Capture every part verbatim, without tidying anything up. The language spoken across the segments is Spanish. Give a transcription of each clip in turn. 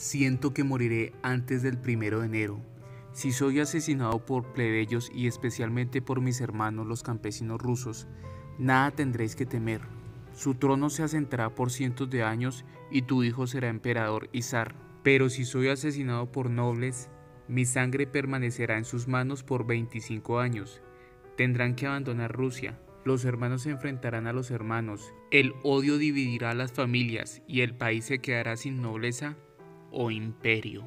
Siento que moriré antes del primero de enero. Si soy asesinado por plebeyos y especialmente por mis hermanos los campesinos rusos, nada tendréis que temer. Su trono se asentará por cientos de años y tu hijo será emperador y zar. Pero si soy asesinado por nobles, mi sangre permanecerá en sus manos por veinticinco años. Tendrán que abandonar Rusia. Los hermanos se enfrentarán a los hermanos. El odio dividirá a las familias y el país se quedará sin nobleza o imperio.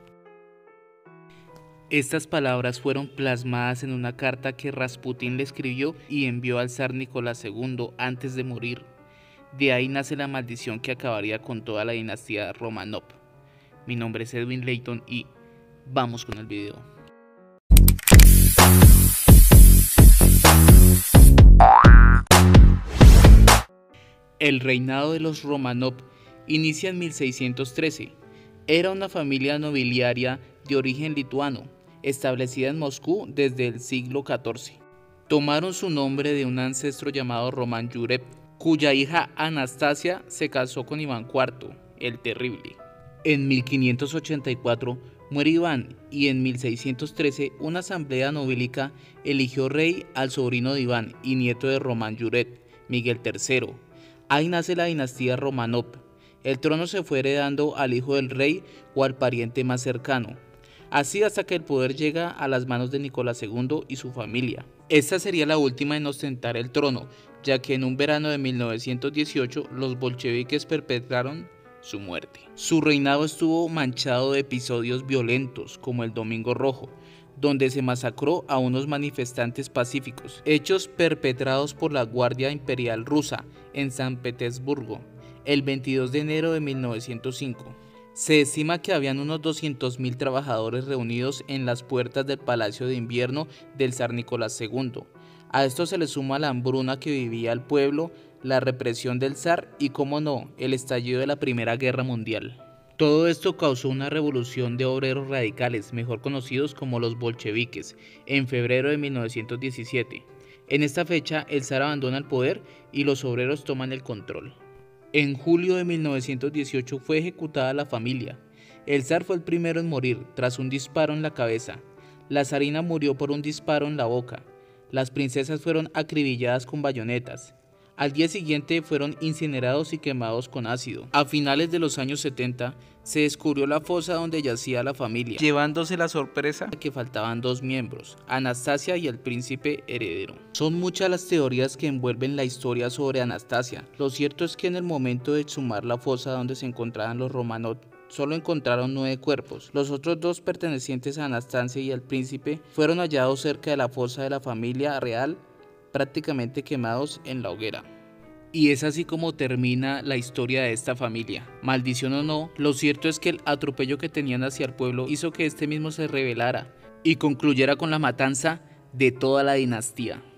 Estas palabras fueron plasmadas en una carta que Rasputín le escribió y envió al zar Nicolás segundo antes de morir. De ahí nace la maldición que acabaría con toda la dinastía Romanov. Mi nombre es Edwin Layton y vamos con el video. El reinado de los Romanov inicia en mil seiscientos trece. Era una familia nobiliaria de origen lituano, establecida en Moscú desde el siglo catorce. Tomaron su nombre de un ancestro llamado Román Yurev, cuya hija Anastasia se casó con Iván cuarto, el Terrible. En mil quinientos ochenta y cuatro muere Iván y en mil seiscientos trece una asamblea nobilica eligió rey al sobrino de Iván y nieto de Román Yurev, Miguel tercero. Ahí nace la dinastía Romanov. El trono se fue heredando al hijo del rey o al pariente más cercano, así hasta que el poder llega a las manos de Nicolás segundo y su familia. Esta sería la última en ostentar el trono, ya que en un verano de mil novecientos dieciocho los bolcheviques perpetraron su muerte. Su reinado estuvo manchado de episodios violentos, como el Domingo Rojo, donde se masacró a unos manifestantes pacíficos, hechos perpetrados por la Guardia Imperial Rusa en San Petersburgo, el veintidós de enero de mil novecientos cinco. Se estima que habían unos doscientos mil trabajadores reunidos en las puertas del Palacio de Invierno del zar Nicolás segundo. A esto se le suma la hambruna que vivía el pueblo, la represión del zar y, como no, el estallido de la Primera Guerra Mundial. Todo esto causó una revolución de obreros radicales, mejor conocidos como los bolcheviques, en febrero de mil novecientos diecisiete. En esta fecha, el zar abandona el poder y los obreros toman el control. En julio de mil novecientos dieciocho fue ejecutada la familia. El zar fue el primero en morir tras un disparo en la cabeza. La zarina murió por un disparo en la boca. Las princesas fueron acribilladas con bayonetas. Al día siguiente fueron incinerados y quemados con ácido. A finales de los años setenta se descubrió la fosa donde yacía la familia, llevándose la sorpresa que faltaban dos miembros, Anastasia y el príncipe heredero. Son muchas las teorías que envuelven la historia sobre Anastasia. Lo cierto es que en el momento de exhumar la fosa donde se encontraban los Romanov, solo encontraron nueve cuerpos. Los otros dos, pertenecientes a Anastasia y al príncipe, fueron hallados cerca de la fosa de la familia real, prácticamente quemados en la hoguera. Y es así como termina la historia de esta familia. Maldición o no, lo cierto es que el atropello que tenían hacia el pueblo hizo que este mismo se rebelara y concluyera con la matanza de toda la dinastía.